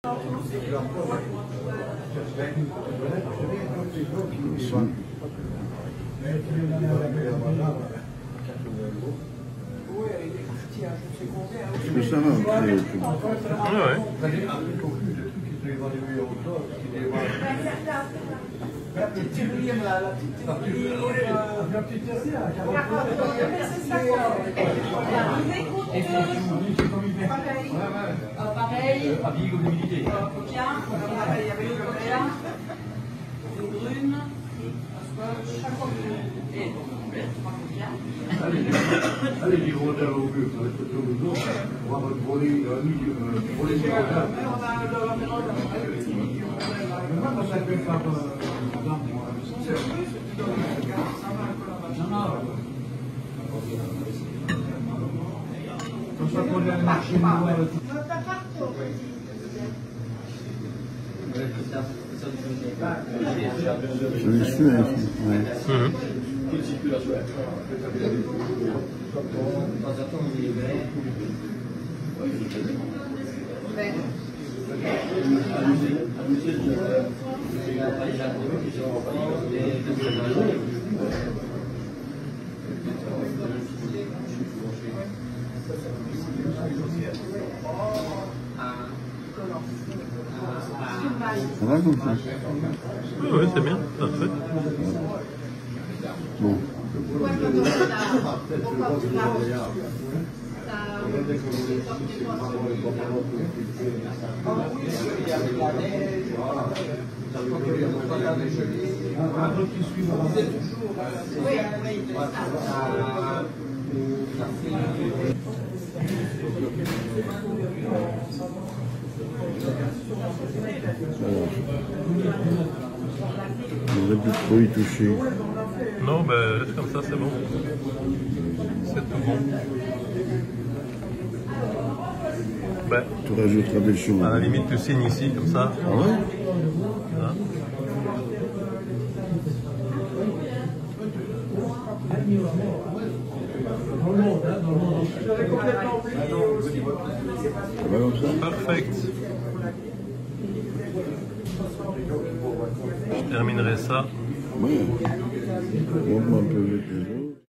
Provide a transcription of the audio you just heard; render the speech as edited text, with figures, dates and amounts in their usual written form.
Est-ce que ça va entrer au public? La petite tirelire là, la petite tirelire à 40 pareil, bien, pareil avec le coréen, les brunes, chaque fois que et allez, les gros d'un au but, on va être sur le dos, on va voler les Comment ça peut faire comme ça pour le marché Celui-ci, ouais. Ça va comme ça? Oui, c'est bien, parfait. Bon. On aurait pu trop y toucher. Non, ben laisse comme ça, c'est bon. C'est tout bon. Ben, Tu rajouteras des choses. à la limite, tu signes ici, comme ça. Ah ouais? Voilà. Ça va comme ça? Perfect. Je terminerai ça. Oui. Montre-moi un peu les autres.